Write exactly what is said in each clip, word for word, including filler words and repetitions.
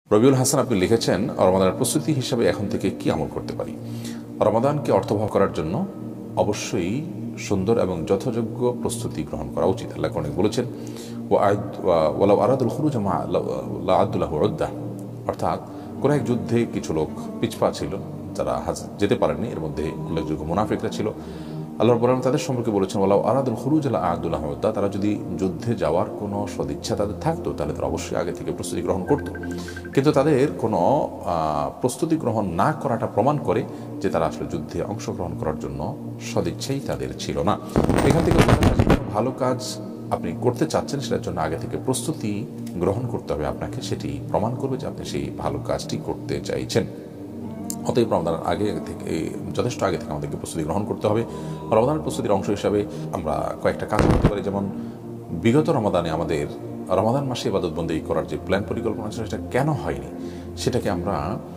রবিউল হাসান আপনি লিখেছেন, রমাদানের প্রস্তুতি হিসাবে এখন থেকে কি আমল করতে পারি? রমাদানকে অর্থবহ করার জন্য অবশ্যই সুন্দর এবং যথাযোগ্য প্রস্তুতি গ্রহণ করা উচিত। আল্লাহ অনেক বলেছেন, ওয়ালাউ আরাদুল খুরুজ মা লাআদ্দুলাহু উদ্দাহ, অর্থাৎ কোন এক যুদ্ধে কিছু লোক পিছপা ছিল, যারা যেতে পারেননি। এর মধ্যে উল্লেখযোগ্য মুনাফিকরা ছিল। আল্লাহ রাব্বুল আলামিন তাদের সম্পর্কে বলেছেন, ওয়ালাউ আরাদুল খুরুজ লাআদ্দুলাহু উদ্দাহ, তারা যদি যুদ্ধে যাওয়ার কোনো সদিচ্ছা তাদের থাকতো তাহলে তারা অবশ্যই আগে থেকে প্রস্তুতি গ্রহণ করতো। কিন্তু তাদের কোনো প্রস্তুতি গ্রহণ না করাটা প্রমাণ করে যে তারা আসলে যুদ্ধে অংশগ্রহণ করার জন্য সদিচ্ছাই তাদের ছিল না। এখান থেকে ভালো কাজ আপনি করতে চাচ্ছেন, সেটার জন্য আগে থেকে প্রস্তুতি গ্রহণ করতে হবে আপনাকে। সেটি প্রমাণ করবে যে আপনি সেই ভালো কাজটি করতে চাইছেন। অতএব রমাদানের আগে থেকে, যথেষ্ট আগে থেকে আমাদেরকে প্রস্তুতি গ্রহণ করতে হবে। রমাদানের প্রস্তুতির অংশ হিসাবে আমরা কয়েকটা কাজ করতে পারি। যেমন বিগত রমাদানে আমাদের রমাদান মাসে ইবাদত বন্দেগী করার যে প্ল্যান পরিকল্পনা ছিল, সেটা কেন হয়নি সেটাকে আমরা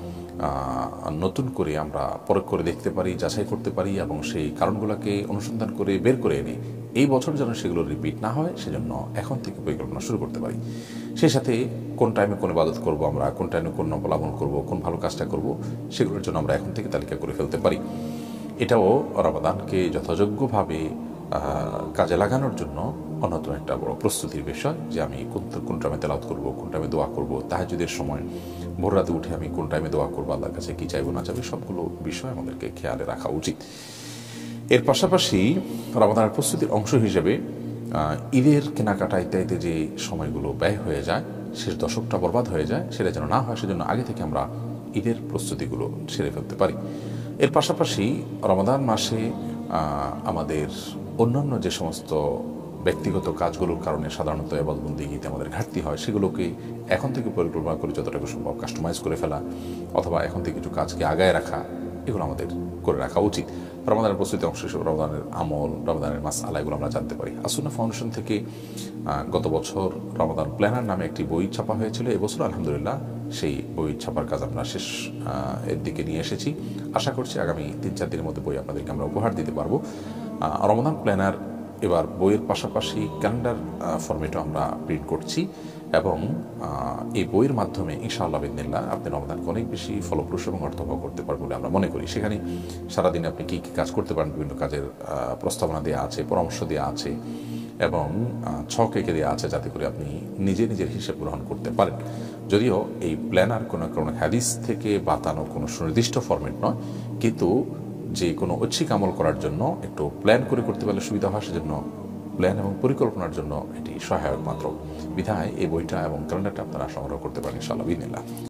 নতুন করে আমরা পরখ করে দেখতে পারি, যাচাই করতে পারি এবং সেই কারণগুলোকে অনুসন্ধান করে বের করে এনে এই বছর যেন সেগুলো রিপিট না হয় সেজন্য এখন থেকে পরিকল্পনা শুরু করতে পারি। সেই সাথে কোন টাইমে কোন ইবাদত করব আমরা, কোন টাইমে কোন নফল আমল করব, কোন ভালো কাজটা করব, সেগুলোর জন্য আমরা এখন থেকে তালিকা করে ফেলতে পারি। এটাও রমাদানকে যথাযোগ্যভাবে কাজে লাগানোর জন্য অন্যতম একটা বড় প্রস্তুতির বিষয়, যে আমি কোন কোন টাইমে তেলাওয়াত করব, কোন টাইমে দোয়া করব, তাহাজ্জুদের সময় ভোর রাতে উঠে আমি কোন টাইমে দোয়া করবো, আল্লাহর কাছে কি চাইবো না চাইবে, সবগুলো বিষয় আমাদেরকে খেয়ালে রাখা উচিত। এর পাশাপাশি রমাদানের প্রস্তুতির অংশ হিসেবে ঈদের কেনাকাটা ইত্যাদিতে যে সময়গুলো ব্যয় হয়ে যায়, শেষ দশকটা বরবাদ হয়ে যায়, সেটা যেন না হয় সেজন্য আগে থেকে আমরা ঈদের প্রস্তুতিগুলো সেরে ফেলতে পারি। এর পাশাপাশি রমাদান মাসে আমাদের অন্যান্য যে সমস্ত ব্যক্তিগত কাজগুলোর কারণে সাধারণত ইবাদত বন্দেগীতে আমাদের ঘাটতি হয়, সেগুলোকে এখন থেকে পরিকল্পনা করে যতটুকু সম্ভব কাস্টমাইজ করে ফেলা অথবা এখন থেকে কিছু কাজকে আগায় রাখা, এগুলো আমাদের করে রাখা উচিত। রমাদানের প্রস্তুতি অংশ হিসেবে রমাদানের আমল, রমাদানের মাসআলা, এগুলো আমরা জানতে পারি। আসুন্নাহ ফাউন্ডেশন থেকে গত বছর রমাদান প্ল্যানার নামে একটি বই ছাপা হয়েছিল। এবছর আলহামদুলিল্লাহ সেই বই ছাপার কাজ আমরা শেষ এর দিকে নিয়ে এসেছি। আশা করছি আগামী তিন চার দিনের মধ্যে বই আপনাদেরকে আমরা উপহার দিতে পারবো। রমাদান প্ল্যানার এবার বইয়ের পাশাপাশি ক্যালেন্ডার ফরম্যাটও আমরা প্রিন্ট করছি এবং এই বইয়ের মাধ্যমে ইনশাআল্লাহ বিদিনিল্লাহ আপনি রমাদানকে অনেক বেশি ফলপ্রসূ এবং অর্থবহ করতে পারবেন বলে আমরা মনে করি। সেখানে সারাদিনে আপনি কী কী কাজ করতে পারেন, বিভিন্ন কাজের প্রস্তাবনা দেওয়া আছে, পরামর্শ দেওয়া আছে এবং ছক এঁকে দেওয়া আছে, যাতে করে আপনি নিজে নিজের হিসেব গ্রহণ করতে পারেন। যদিও এই প্ল্যানার কোনো কোনো হাদিস থেকে বাতানো কোনো সুনির্দিষ্ট ফরম্যাট নয়, কিন্তু যে কোনো ঐচ্ছিক আমল করার জন্য একটু প্ল্যান করে করতে পারলে সুবিধা হয়, সেজন্য প্ল্যান এবং পরিকল্পনার জন্য এটি সহায়ক মাত্র। বিধায় এই বইটা এবং ক্যালেন্ডারটা আপনারা সংগ্রহ করতে পারেন ইনশাআল্লাহ বিদিনিল্লাহ।